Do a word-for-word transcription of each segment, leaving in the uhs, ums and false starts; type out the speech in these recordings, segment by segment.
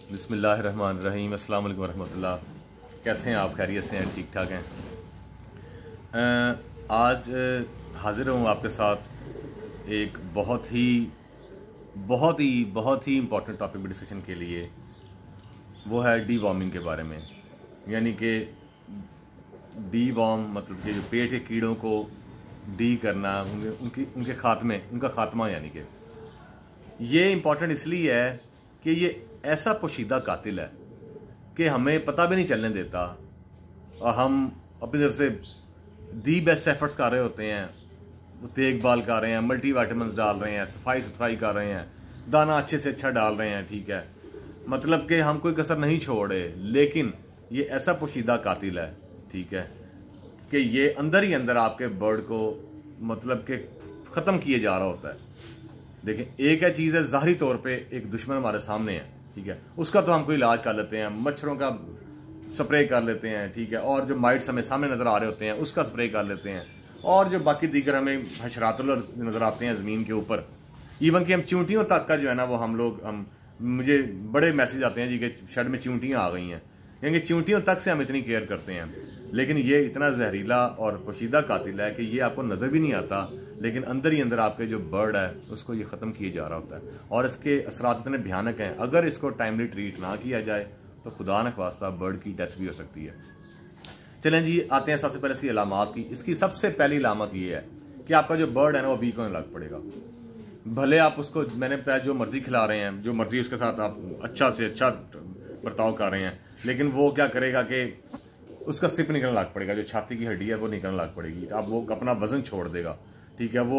बिस्मिल्लाहिर्रहमानिर्रहीम। अस्सलाम वालेकुम रहमतुल्लाह। कैसे हैं आप? खैरियत से हैं? ठीक ठाक हैं? आज हाज़िर हूँ आपके साथ एक बहुत ही बहुत ही बहुत ही इम्पोर्टेंट टॉपिक पर डिस्कशन के लिए। वो है डी वॉर्मिंग के बारे में। यानी कि डी वॉर्म मतलब कि जो पेट के कीड़ों को डी करना, उनके उनकी उनके खात्मे उनका खात्मा। यानी कि ये इम्पोर्टेंट इसलिए है कि ये ऐसा पोशीदा कातिल है कि हमें पता भी नहीं चलने देता, और हम अपनी तरफ से दी बेस्ट एफर्ट्स कर रहे होते हैं, देखभाल कर रहे हैं, मल्टी वाइटामिन्स डाल रहे हैं, सफाई सुथराई कर रहे हैं, दाना अच्छे से अच्छा डाल रहे हैं, ठीक है, मतलब कि हम कोई कसर नहीं छोड़े। लेकिन ये ऐसा पोशीदा कातिल है, ठीक है, कि ये अंदर ही अंदर आपके बर्ड को मतलब कि ख़त्म किए जा रहा होता है। देखें, एक है चीज़ है ज़ाहरी तौर पे एक दुश्मन हमारे सामने है, ठीक है, उसका तो हम कोई इलाज कर लेते हैं, मच्छरों का स्प्रे कर लेते हैं, ठीक है, और जो माइट्स हमें सामने नज़र आ रहे होते हैं उसका स्प्रे कर लेते हैं, और जो बाकी दीगर हमें हशरातुल नज़र आते हैं ज़मीन के ऊपर, इवन कि हम चींटियों तक का जो है ना वो हम लोग हम मुझे बड़े मैसेज आते हैं जी कि शेड में चींटियाँ आ गई हैं, क्योंकि चींटियों तक से हम इतनी केयर करते हैं। लेकिन ये इतना जहरीला और पोशीदा कातिल है कि ये आपको नज़र भी नहीं आता, लेकिन अंदर ही अंदर आपके जो बर्ड है उसको ये ख़त्म किए जा रहा होता है, और इसके असरात इतने भयानक हैं। अगर इसको टाइमली ट्रीट ना किया जाए तो खुदा न ख्वास्ता बर्ड की डेथ भी हो सकती है। चलें जी, आते हैं सबसे पहले इसकी अलामात की। इसकी सबसे पहली अलामत ये है कि आपका जो बर्ड है ना वो वीक होने लग पड़ेगा। भले आप उसको, मैंने बताया, जो मर्ज़ी खिला रहे हैं, जो मर्ज़ी उसके साथ आप अच्छा से अच्छा बर्ताव कर रहे हैं, लेकिन वो क्या करेगा कि उसका सिप निकलने लग पड़ेगा, जो छाती की हड्डी है वो निकलने लग पड़ेगी, आप वो अपना वज़न छोड़ देगा, ठीक है, वो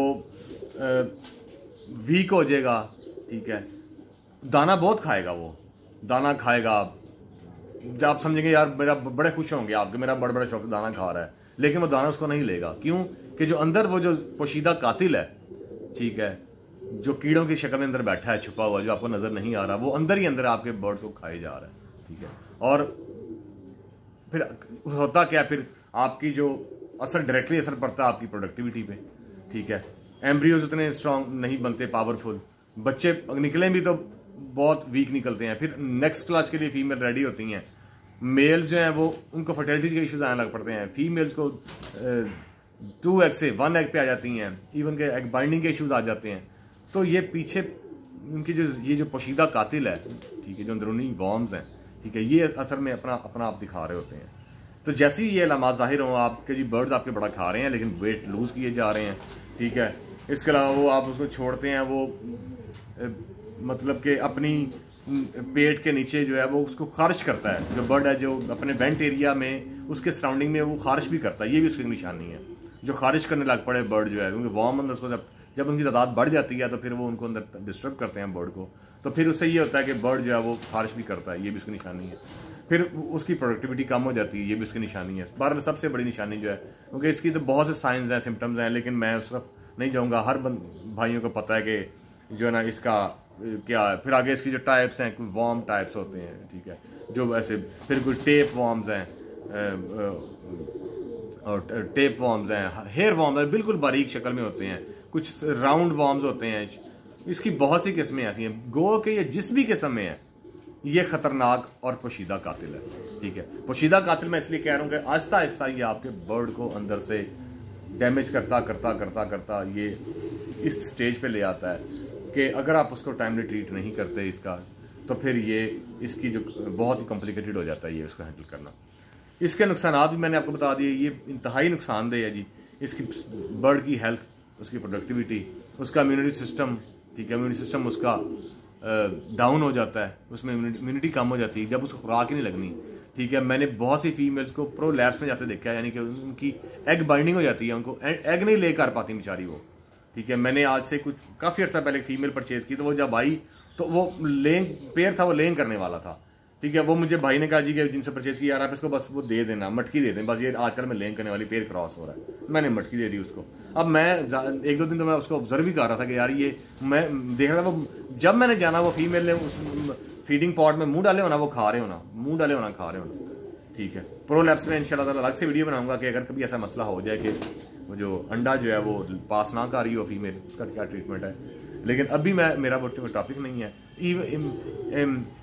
वीक हो जाएगा, ठीक है, दाना बहुत खाएगा, वो दाना खाएगा, जब आप समझेंगे यार मेरा बड़े खुश होंगे आपके, मेरा बड़ा बड़ा शौक से दाना खा रहा है, लेकिन वो दाना उसको नहीं लेगा। क्यों? कि जो अंदर वो जो पोशीदा कातिल है, ठीक है, जो कीड़ों की शक्ल में अंदर बैठा है, छुपा हुआ, जो आपको नज़र नहीं आ रहा, वो अंदर ही अंदर आपके बर्ड्स को खाए जा रहा है, ठीक है। और फिर होता क्या, फिर आपकी जो असर डायरेक्टली असर पड़ता है आपकी प्रोडक्टिविटी पे, ठीक है। एम्ब्रियोज उतने स्ट्रॉन्ग नहीं बनते, पावरफुल, बच्चे निकलें भी तो बहुत वीक निकलते हैं। फिर नेक्स्ट क्लास के लिए फीमेल रेडी होती हैं, मेल जो हैं वो उनको फर्टिलिटी के इश्यूज आने लग पड़ते हैं, फीमेल्स को टू एग से वन एग पे आ जाती हैं, इवन के एग बाइंडिंग के इश्यूज आ जाते हैं। तो ये पीछे उनकी जो ये जो पोशीदा कातिल है, ठीक है, जो अंदरूनी वॉर्म्स हैं, ठीक है, ये असर में अपना अपना आप दिखा रहे होते हैं। तो जैसे ही ये अलामात ज़ाहिर हों आपके, जी बर्ड्स आपके बड़ा खा रहे हैं लेकिन वेट लूज़ किए जा रहे हैं, ठीक है, इसके अलावा वो आप उसको छोड़ते हैं, वो ए, मतलब कि अपनी पेट के नीचे जो है वो उसको खारिश करता है, जो बर्ड है जो अपने वेंट एरिया में उसके सराउंडिंग में वो खारिश भी करता है, ये भी उसकी निशानी है, जो खारिश करने लग पड़े बर्ड जो है, क्योंकि वॉर्म अंदर उसको जब जब उनकी तादाद बढ़ जाती है तो फिर वो उनको अंदर डिस्टर्ब करते हैं बर्ड को, तो फिर उससे ये होता है कि बर्ड जो है वो खारिश भी करता है, ये भी उसकी निशानी है। फिर उसकी प्रोडक्टिविटी कम हो जाती है, ये भी उसकी निशानी है। बार सबसे बड़ी निशानी जो है, क्योंकि इसकी तो बहुत से साइंस हैं, सिम्टम्स हैं, लेकिन मैं उस तरफ नहीं जाऊँगा, हर भाइयों को पता है कि जो है ना इसका क्या है। फिर आगे इसकी जो टाइप्स हैं, कोई वॉर्म टाइप्स होते हैं, ठीक है, जो वैसे, फिर कोई टेप वॉर्म्स हैं, और टेप वॉर्म्स हैं, हेयर वॉर्म्स हैं, बिल्कुल बारीक शक्ल में होते हैं, कुछ राउंड वॉर्म्स होते हैं। इसकी बहुत सी किस्में ऐसी हैं। गो के ये जिस भी किस्म में है, ये ख़तरनाक और पोशीदा कातिल है, ठीक है। पोशीदा कातिल मैं इसलिए कह रहा हूँ कि आहिस्ता आहिस्ता ये आपके बर्ड को अंदर से डैमेज करता करता करता करता ये इस स्टेज पे ले आता है कि अगर आप उसको टाइमली ट्रीट नहीं करते इसका, तो फिर ये इसकी जो बहुत ही कॉम्प्लिकेटेड हो जाता है ये उसको हैंडल करना। इसके नुकसान भी मैंने आपको बता दिए, ये इंतहाई नुकसानदेह है जी। इसकी बर्ड की हेल्थ, उसकी प्रोडक्टिविटी, उसका इम्यूनिटी सिस्टम, ठीक है, इम्यूनिटी सिस्टम उसका डाउन हो जाता है, उसमें इम्यूनिटी कम हो जाती है जब उसको खुराक ही नहीं लगनी, ठीक है। मैंने बहुत सी फीमेल्स को प्रो लैब्स में जाते देखा है, यानी कि उनकी एग बाइंडिंग हो जाती है, उनको एग नहीं ले कर पाती बेचारी वो, ठीक है। मैंने आज से कुछ काफ़ी अर्सा पहले एक फीमेल परचेज़ की, तो वो जब आई तो वो लेंग पेयर था, वो लेंग करने वाला था, ठीक है। वो मुझे भाई ने कहा जी कि जिनसे परचेज़ की, यार आप इसको बस वो दे देना, मटकी दे दें, बस ये आजकल में लेंग करने वाली पेयर क्रॉस हो रहा है। मैंने मटकी दे दी उसको। अब मैं एक दो दिन तो मैं उसको ऑब्जर्व भी कर रहा था कि यार ये, मैं देख रहा था वो, जब मैंने जाना वो फीमेल ने उस फीडिंग पॉट में मुँह डाले होना, वो खा रहे होना, मुँह डाले होना, खा रहे होना, ठीक है। प्रो लैब्स में इंशाल्लाह ताला अलग से वीडियो बनाऊंगा कि अगर कभी ऐसा मसला हो जाए कि वो जो अंडा जो है वो पास ना कर रही हो फीमेल, उसका क्या ट्रीटमेंट है। लेकिन अभी मैं मेरा वो टॉपिक नहीं है।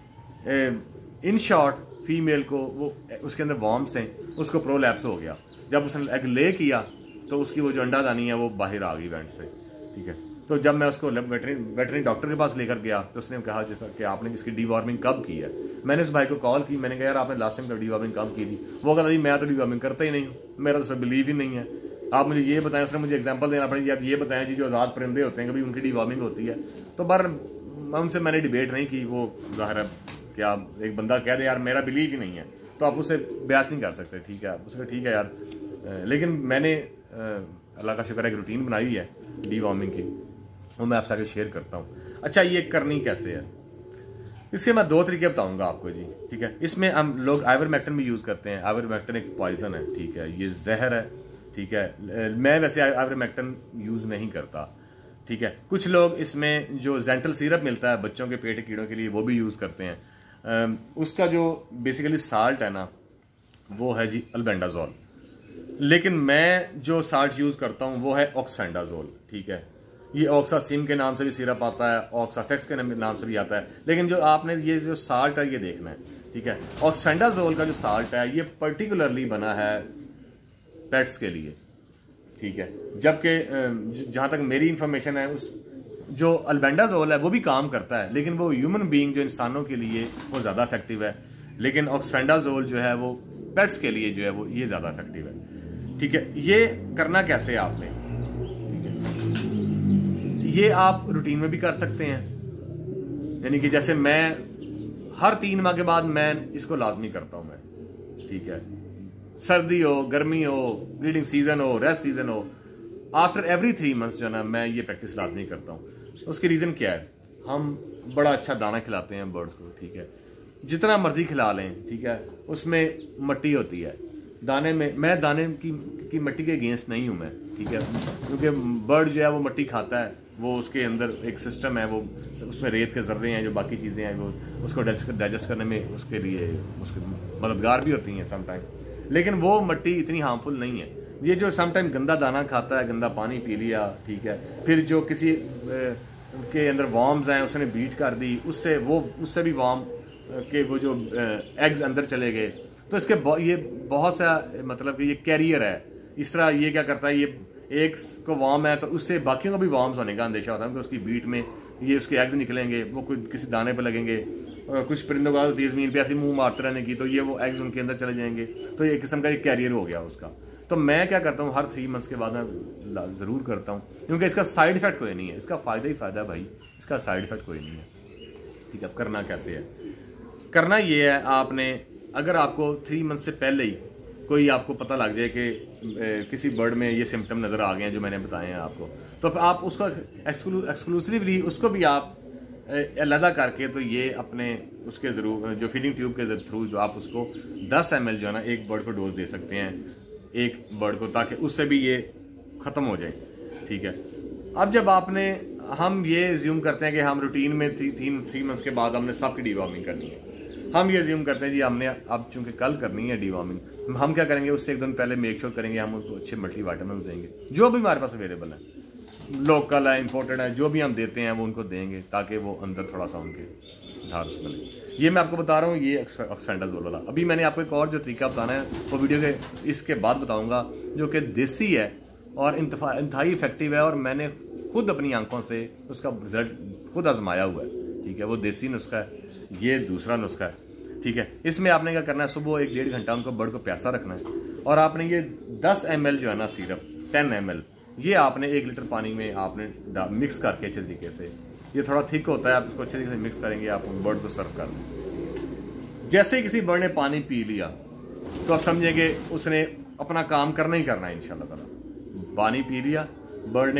इन शॉर्ट फीमेल को वो उसके अंदर वॉर्म्स हैं, उसको प्रोलैप्स हो गया। जब उसने एग ले किया तो उसकी वो जो अंडादानी है वो बाहर आ गई वेंट से, ठीक है। तो जब मैं उसको वेटरनरी वेटरनरी डॉक्टर के पास लेकर गया तो उसने कहा जैसा कि आपने इसकी डीवॉर्मिंग कब की है। मैंने उस भाई को कॉल की, मैंने कहा यार आपने लास्ट टाइम कब डीवॉर्मिंग कब की थी। वो कहता जी मैं तो डीवॉर्मिंग करता ही नहीं हूँ, मेरा तो बिलीव ही नहीं है, आप मुझे ये बताएं। उसने मुझे एग्जांपल देना पड़ी, आप ये बताएं जी जो आज़ाद परिंदे होते हैं कभी उनकी डीवॉर्मिंग होती है। तो बार उनसे मैंने डिबेट नहीं की, वो ज़ाहिर है क्या एक बंदा कह दे यार मेरा बिलीव ही नहीं है तो आप उससे बहस नहीं कर सकते, ठीक है। आप उसका ठीक है यार, लेकिन मैंने अल्लाह का शुक्र है एक रूटीन बनाई हुई है डीवॉर्मिंग की, वो मैं आपसे आगे शेयर करता हूँ। अच्छा ये करनी कैसे है, इसके मैं दो तरीके बताऊंगा आपको जी, ठीक है। इसमें हम लोग आइवरमेक्टिन भी यूज़ करते हैं। आइवरमेक्टिन एक पॉइजन है, ठीक है, ये जहर है, ठीक है। मैं वैसे आइवरमेक्टिन यूज़ नहीं करता, ठीक है। कुछ लोग इसमें जो जेंटल सिरप मिलता है बच्चों के पेट कीड़ों के लिए वो भी यूज़ करते हैं। उसका जो बेसिकली साल्ट है ना वो है जी अल्बेंडाजोल, लेकिन मैं जो साल्ट यूज़ करता हूँ वो है ऑक्सफेंडाजोल, ठीक है। ये ऑक्सासिम के नाम से भी सिरप आता है, ऑक्साफेक्स के नाम से भी आता है, लेकिन जो आपने ये जो साल्ट है ये देखना है, ठीक है। ऑक्सफेंडाजोल का जो साल्ट है ये पर्टिकुलरली बना है पेट्स के लिए, ठीक है। जबकि जहाँ तक मेरी इंफॉर्मेशन है उस जो अल्बेंडाजोल है वो भी काम करता है, लेकिन वो ह्यूमन बीइंग जो इंसानों के लिए वो ज़्यादा इफेक्टिव है, लेकिन ऑक्सफेंडाजोल जो है वो पेट्स के लिए जो है वो ये ज़्यादा इफेक्टिव है, ठीक है। ये करना कैसे है आपने, ठीक है, ये आप रूटीन में भी कर सकते हैं। यानी कि जैसे मैं हर तीन माह के बाद मैं इसको लाजमी करता हूँ मैं, ठीक है। सर्दी हो, गर्मी हो, ब्रीडिंग सीजन हो, रेस्ट सीजन हो, आफ्टर एवरी थ्री मंथ्स जो है ना मैं ये प्रैक्टिस लाजमी करता हूँ। उसकी रीज़न क्या है, हम बड़ा अच्छा दाना खिलाते हैं बर्ड्स को, ठीक है। जितना मर्जी खिला लें, ठीक है, उसमें मिट्टी होती है दाने में। मैं दाने की, की मिट्टी के अगेंस्ट नहीं हूँ मैं, ठीक है, क्योंकि बर्ड जो है वो मिट्टी खाता है, वो उसके अंदर एक सिस्टम है, वो उसमें रेत के ज़र्रे हैं, जो बाकी चीज़ें हैं वो उसको डाइजेस्ट करने में उसके लिए उसके मददगार भी होती हैं समटाइम, लेकिन वो मिट्टी इतनी हार्मफुल नहीं है। ये जो समटाइम गंदा दाना खाता है, गंदा पानी पी लिया, ठीक है, फिर जो किसी ए, के अंदर वॉर्म्स हैं उसने बीट कर दी, उससे वो उससे भी वॉर्म के वो जो एग्स अंदर चले गए, तो इसके ये बहुत सा मतलब कि ये कैरियर है। इस तरह ये क्या करता है, ये एक को वॉर्म है तो उससे बाकियों को भी वॉर्म्स होने का अंदेशा होता है कि उसकी बीट में ये उसके एग्स निकलेंगे, वो कोई किसी दाने पर लगेंगे। और कुछ परिंदों को होती है ज़मीन पे ऐसे मुंह मारते रहने की, तो ये वो एग्स उनके अंदर चले जाएंगे, तो एक किस्म का एक कैरियर हो गया उसका। तो मैं क्या करता हूँ हर थ्री मंथ्स के बाद मैं ज़रूर करता हूँ, क्योंकि इसका साइड इफेक्ट कोई नहीं है, इसका फ़ायदा ही फ़ायदा है भाई, इसका साइड इफेक्ट कोई नहीं है, ठीक है। अब करना कैसे है, करना ये है, आपने अगर आपको थ्री मंथ से पहले ही कोई आपको पता लग जाए कि किसी बर्ड में ये सिम्टम नज़र आ गए हैं जो मैंने बताए हैं आपको, तो आप उसका एक्सक्लूसिवली उसको भी आप अलहदा करके तो ये अपने उसके ज़रूर जो फीडिंग ट्यूब के थ्रू जो आप उसको दस एम एल जो है ना एक बर्ड को डोज दे सकते हैं एक बर्ड को, ताकि उससे भी ये ख़त्म हो जाए, ठीक है। अब जब आपने हम ये ज्यूम करते हैं कि हम रूटीन में थी, तीन थ्री मंथ्स के बाद हमने सबकी डीवॉर्मिंग करनी है, हम ये ज्यूम करते हैं जी हमने अब चूँकि कल करनी है डीवॉर्मिंग, हम क्या करेंगे उससे एक दिन पहले मेक श्योर करेंगे हम उसको अच्छे मल्टीविटामिन देंगे जो भी हमारे पास अवेलेबल है, लोकल है, इंपोर्टेड है, जो भी हम देते हैं वो उनको देंगे ताकि वो अंदर थोड़ा सा उनके ढार्स बने। ये मैं आपको बता रहा हूँ ये ऑक्सफेंडाजोल वाला। अभी मैंने आपको एक और जो तरीका बताना है वो वीडियो के इसके बाद बताऊँगा, जो कि देसी है और इंतहाई इफेक्टिव है, और मैंने खुद अपनी आंखों से उसका रिजल्ट खुद आजमाया हुआ है, ठीक है। वो देसी नुस्खा है, ये दूसरा नुस्खा है, ठीक है। इसमें आपने क्या करना है, सुबह एक डेढ़ घंटा उनको बर्ड को प्यासा रखना है, और आपने ये दस एम एल जो है ना सिरप टेन एम एल ये आपने एक लीटर पानी में आपने मिक्स करके अच्छे तरीके से, ये थोड़ा थिक होता है, आप इसको अच्छे तरीके से मिक्स करेंगे, आप बर्ड को सर्व कर दें। जैसे ही किसी बर्ड ने पानी पी लिया तो आप समझेंगे उसने अपना काम करना ही करना है इंशाल्लाह ताला। पानी पी लिया बर्ड ने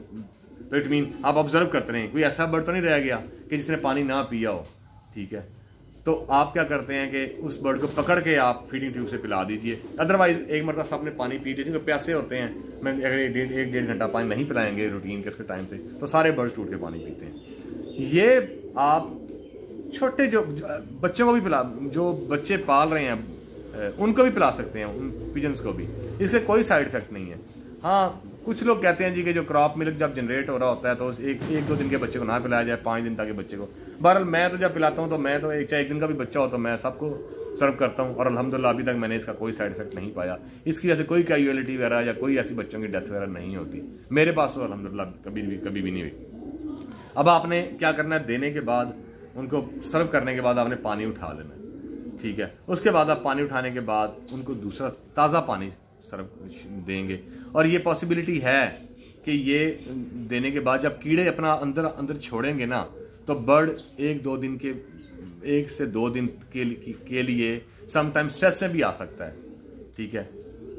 तो इट मीन आप ऑब्जर्व करते रहें, कोई ऐसा बर्ड तो नहीं रह गया कि जिसने पानी ना पिया हो, ठीक है। तो आप क्या करते हैं कि उस बर्ड को पकड़ के आप फीडिंग ट्यूब से पिला दीजिए, अदरवाइज एक मरतबा सबने पानी पी लिया, क्योंकि प्यासे होते हैं, मैं अगर एक डेढ़ एक डेढ़ घंटा पानी नहीं पिलाएंगे रूटीन के उसके टाइम से तो सारे बर्ड्स टूट के पानी पीते हैं। ये आप छोटे जो बच्चों को भी पिला, जो बच्चे पाल रहे हैं उनको भी पिला सकते हैं, उन पिजन्स को भी, इससे कोई साइड इफेक्ट नहीं है। हाँ कुछ लोग कहते हैं जी कि जो क्रॉप मिल्क जब जनरेट हो रहा होता है तो एक एक दो दिन के बच्चे को ना पिलाया जाए, पाँच दिन तक के बच्चे को, बहरहाल मैं तो जब पिलाता हूँ तो मैं तो एक चाहे एक दिन का भी बच्चा हो तो मैं सबको सर्व करता हूँ, और अल्हम्दुलिल्लाह अभी तक मैंने इसका कोई साइड इफेक्ट नहीं पाया। इसकी वजह से कोई कैजुअलिटी वगैरह या कोई ऐसी बच्चों की डेथ वगैरह नहीं होती मेरे पास, तो अल्हम्दुलिल्लाह कभी भी कभी भी नहीं हुई। अब आपने क्या करना है, देने के बाद उनको सर्व करने के बाद आपने पानी उठा लेना है, ठीक है। उसके बाद आप पानी उठाने के बाद उनको दूसरा ताज़ा पानी सर्व देंगे, और ये पॉसिबिलिटी है कि ये देने के बाद जब कीड़े अपना अंदर अंदर छोड़ेंगे ना, तो बर्ड एक दो दिन के एक से दो दिन के, के लिए समटाइम स्ट्रेस में भी आ सकता है, ठीक है,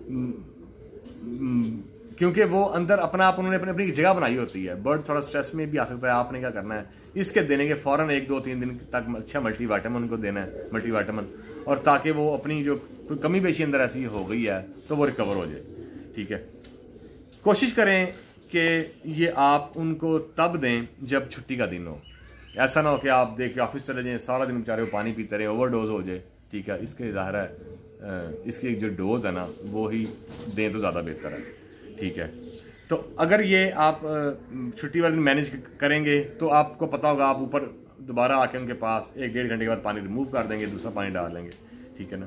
क्योंकि वो अंदर अपना आप उन्होंने अपनी अपनी जगह बनाई होती है। बर्ड थोड़ा स्ट्रेस में भी आ सकता है। आपने क्या करना है, इसके देने के फ़ौरन एक दो तीन दिन तक अच्छा मल्टीविटामिन उनको देना है, मल्टीविटामिन, और ताकि वो अपनी जो कोई कमी पेशी अंदर ऐसी हो गई है तो वो रिकवर हो जाए, ठीक है। कोशिश करें कि ये आप उनको तब दें जब छुट्टी का दिन हो। ऐसा ना हो कि आप देखिए ऑफिस चले जाएं, सारा दिन बेचारे वो पानी पीते रहे, ओवरडोज हो जाए, ठीक है। इसके ज़ाहिर है इसकी जो डोज है ना वो ही दें तो ज़्यादा बेहतर है, ठीक है। तो अगर ये आप छुट्टी वाले दिन मैनेज करेंगे तो आपको पता होगा, आप ऊपर दोबारा आके उनके पास एक डेढ़ घंटे के बाद पानी रिमूव कर देंगे, दूसरा पानी डाल देंगे, ठीक है ना।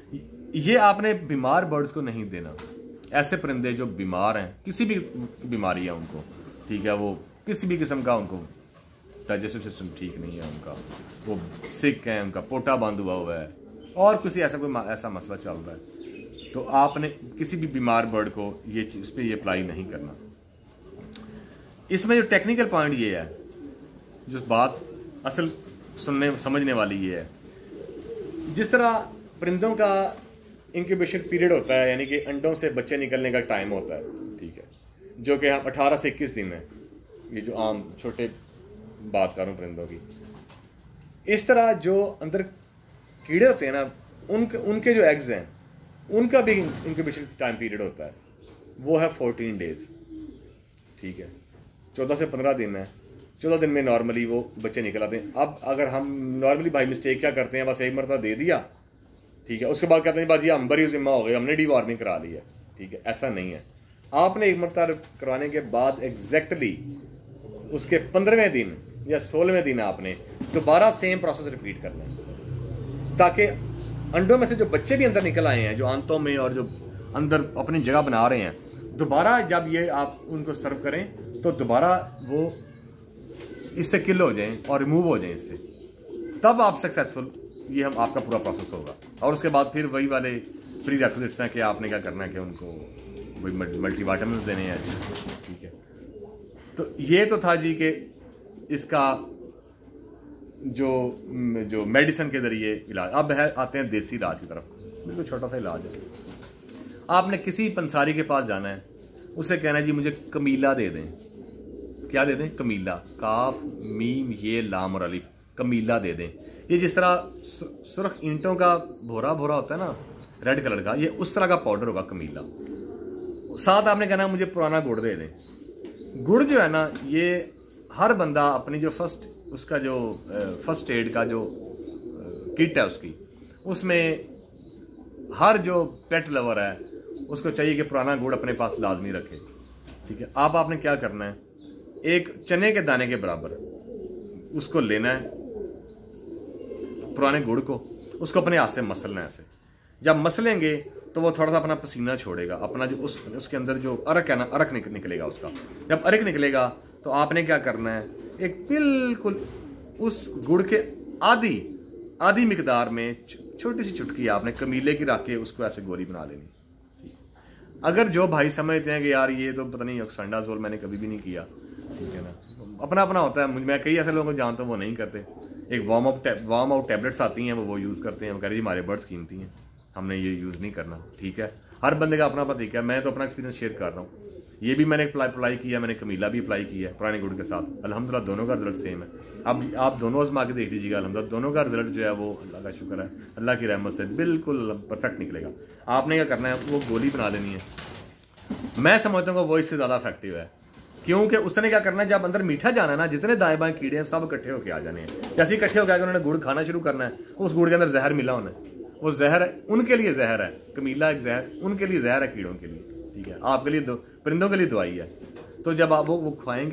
ये आपने बीमार बर्ड्स को नहीं देना। ऐसे परिंदे जो बीमार हैं, किसी भी बीमारी है उनको, ठीक है, वो किसी भी किस्म का उनको डाइजेस्टिव सिस्टम ठीक नहीं है उनका, वो सिक है, उनका पोटा बंद हुआ हुआ है, और किसी ऐसा कोई ऐसा मसला चल रहा है, तो आपने किसी भी बीमार बर्ड को ये इस पर ये अप्लाई नहीं करना। इसमें जो टेक्निकल पॉइंट ये है, जो बात असल सुनने समझने वाली ये है, जिस तरह परिंदों का इंक्यूबेशन पीरियड होता है, यानी कि अंडों से बच्चे निकलने का टाइम होता है, ठीक है, जो कि हम अठारह से इक्कीस दिन है, ये जो आम छोटे बात कर रहा हूँ परिंदों की। इस तरह जो अंदर कीड़े होते हैं ना, उनके उनके जो एग्स हैं उनका भी इंक्यूबेशन टाइम पीरियड होता है, वो है फोर्टीन डेज, ठीक है, चौदह से पंद्रह दिन है। चौदह दिन में नॉर्मली वो बच्चे निकल आते हैं। अब अगर हम नॉर्मली भाई मिस्टेक क्या करते हैं, बस एक मरतबा दे दिया, ठीक है, उसके बाद कहते हैं बाजी हम बरी जिम्मा हो गए, हमने डीवार्मिंग करा ली है, ठीक है। ऐसा नहीं है। आपने एक मरतबा करवाने के बाद एग्जैक्टली उसके पंद्रहवें दिन या सोलहवें दिन आपने दोबारा सेम प्रोसेस रिपीट करना है, ताकि अंडों में से जो बच्चे भी अंदर निकल आए हैं, जो आंतों में और जो अंदर अपनी जगह बना रहे हैं, दोबारा जब ये आप उनको सर्व करें तो दोबारा वो इससे किल हो जाएं और रिमूव हो जाएं इससे, तब आप सक्सेसफुल, ये हम आपका पूरा प्रोसेस होगा। और उसके बाद फिर वही वाले प्री रेक्विजिट्स हैं कि आपने क्या करना है कि उनको वही मल्टीविटामिन देने हैं, ठीक है। तो ये तो था जी कि इसका जो जो मेडिसिन के ज़रिए इलाज। अब है आते हैं देसी इलाज की तरफ। बिल्कुल छोटा सा इलाज है। आपने किसी पंसारी के पास जाना है, उससे कहना है जी मुझे कमीला दे दें। क्या दे दें? कमीला, काफ मीम ये लाम और अलिफ, कमीला दे दें। ये जिस तरह सुर्ख ईंटों का भोरा भोरा होता है ना, रेड कलर का, ये उस तरह का पाउडर होगा कमीला। साथ आपने कहना मुझे पुराना गुड़ दे दें। गुड़ जो है ना, ये हर बंदा अपनी जो फर्स्ट उसका जो फर्स्ट एड का जो किट है उसकी, उसमें हर जो पेट लवर है उसको चाहिए कि पुराना गुड़ अपने पास लाजमी रखे, ठीक है। आप आपने क्या करना है, एक चने के दाने के बराबर उसको लेना है, पुराने गुड़ को, उसको अपने हाथ से मसलना है। ऐसे जब मसलेंगे तो वो थोड़ा सा अपना पसीना छोड़ेगा, अपना जो उस उसके अंदर जो अरक है ना, अरक निक, निकलेगा उसका। जब अरक निकलेगा तो आपने क्या करना है, एक बिल्कुल उस गुड़ के आधी आधी मिकदार में छोटी सी चुटकी आपने कमीले की रख के उसको ऐसे गोली बना लेनी। अगर जो भाई समझते हैं कि यार ये तो पता नहीं ऑक्सफेंडाजोल मैंने कभी भी नहीं किया, ठीक है ना, अपना अपना होता है। मैं कई ऐसे लोगों को जानता हूँ वो नहीं करते। एक worm up worm out tablets आती हैं, वो वो यूज़ करते हैं। वो कह रही हमारे बर्ड्स कीमती हैं, हमने ये यूज़ नहीं करना, ठीक है। हर बंदे का अपना अपना तरीका है। मैं तो अपना एक्सपीरियंस शेयर कर रहा हूँ। ये भी मैंने अप्लाई अप्लाई किया, मैंने कमीला भी अप्लाई किया है पुराने गुड़ के साथ। अल्हम्दुलिल्लाह दोनों का रिजल्ट सेम है। अब आप दोनों आजमा के देख लीजिएगा, अल्हम्दुलिल्लाह दोनों का रिजल्ट जो है वो अल्लाह का शुक्र है, अल्लाह की रहमत से बिल्कुल परफेक्ट निकलेगा। आपने क्या करना है, वो गोली बना लेनी है। मैं समझता हूँ वो इससे ज़्यादा इफेक्टिव है, क्योंकि उसने क्या करना है, जब अंदर मीठा जाना है ना, जितने दाएं बाएं कीड़े हैं सब इकट्ठे होकर आ जाने हैं। जैसे इकट्ठे होकर उन्होंने गुड़ खाना शुरू करना है, उस गुड़ के अंदर जहर मिला होना है। वो जहर उनके लिए जहर है, कमीला एक जहर उनके लिए जहर है, कीड़ों के लिए, ठीक है। आपके लिए दो परिंदों के लिए दवाई है। तो जब आप वो वो खाएंगे,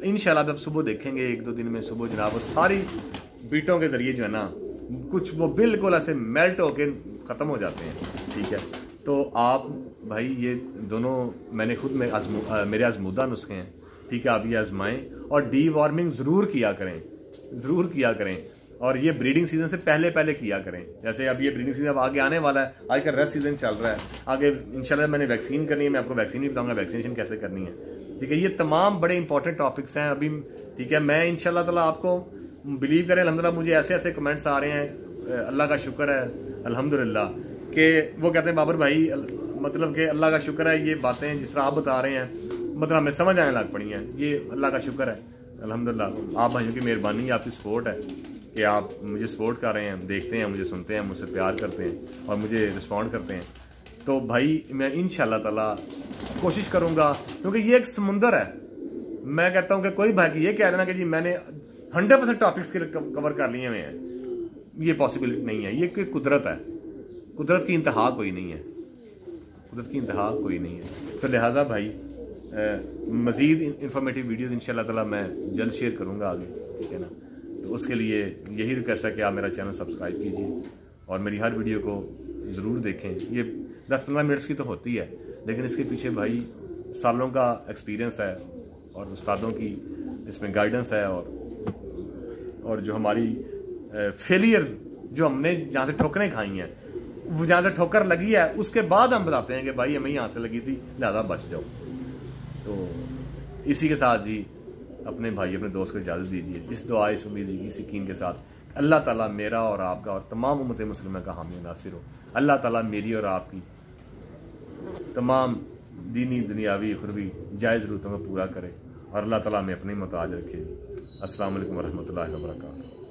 इंशाल्लाह आप सुबह देखेंगे एक दो दिन में सुबह जनाब वो सारी बीटों के ज़रिए जो है ना कुछ वो बिल्कुल ऐसे मेल्ट होके ख़त्म हो जाते हैं। ठीक है, तो आप भाई ये दोनों मैंने खुद में आजमू मेरे आजमूदा नुस्खे हैं। ठीक है, आप ये आजमाएँ और डी वार्मिंग ज़रूर किया करें, ज़रूर किया करें। और ये ब्रीडिंग सीज़न से पहले पहले किया करें। जैसे अब ये ब्रीडिंग सीज़न अब आगे आने वाला है, आज का रेस्ट सीज़न चल रहा है, आगे इंशाल्लाह मैंने वैक्सीन करनी है, मैं आपको वैक्सीन भी बताऊँगा वैक्सीनेशन कैसे करनी है। ठीक है, ये तमाम बड़े इंपॉर्टेंट टॉपिक्स हैं अभी। ठीक है, मैं इंशाल्लाह ताला आपको बिलीव करें अल्हम्दुलिल्लाह मुझे ऐसे ऐसे कमेंट्स आ रहे हैं, अल्लाह का शुक्र है अल्हम्दुलिल्लाह, कि वो कहते हैं बाबर भाई मतलब कि अल्लाह का शुक्र है ये बातें जिस तरह आप बता रहे हैं मतलब हमें समझ आने लग पड़ी हैं। ये अल्लाह का शुक्र है अल्हम्दुलिल्लाह, आप भाइयों की मेहरबानी, आपकी सपोर्ट है कि आप मुझे सपोर्ट कर रहे हैं, देखते हैं, मुझे सुनते हैं, मुझसे प्यार करते हैं और मुझे रिस्पॉन्ड करते हैं। तो भाई मैं इंशाल्लाह ताला कोशिश करूँगा, क्योंकि ये एक समुंदर है। मैं कहता हूँ कि कोई भाई ये कह रहे ना कि जी मैंने हंड्रेड परसेंट टॉपिक्स के कवर कर लिए हुए हैं, ये पॉसिबल नहीं है। ये कोई कुदरत है, कुदरत की इंतहा कोई नहीं है, कुदरत की इंतहा कोई नहीं है। तो लिहाजा भाई मज़ीद इंफॉर्मेटिव वीडियोस इंशाल्लाह ताला मैं जल्द शेयर करूँगा आगे। ठीक है ना, तो उसके लिए यही रिक्वेस्ट है कि आप मेरा चैनल सब्सक्राइब कीजिए और मेरी हर वीडियो को ज़रूर देखें। ये दस पंद्रह मिनट्स की तो होती है, लेकिन इसके पीछे भाई सालों का एक्सपीरियंस है और उस्तादों की इसमें गाइडेंस है और और जो हमारी फेलियर्स जो हमने जहाँ से ठोकरें खाई हैं, वो जहाँ से ठोकर लगी है उसके बाद हम बताते हैं कि भाई हमें यहाँ से लगी थी लिहाजा बच जाओ। तो इसी के साथ जी अपने भाई अपने दोस्त को इजाज़त दीजिए, इस दुआ इस उम्मीद इस यकीन के साथ अल्लाह ताला मेरा और आपका और तमाम उम्मत मुस्लिमा का हामी नासिर हो। अल्लाह ताला मेरी और आपकी तमाम दीनी दुनियावी उखरवी जायज़ ज़रूरतों को पूरा करे और अल्लाह ताला हमें अपने मोहताज रखे। अस्सलाम वालेकुम वरहमतुल्लाहि वबरकातुहू।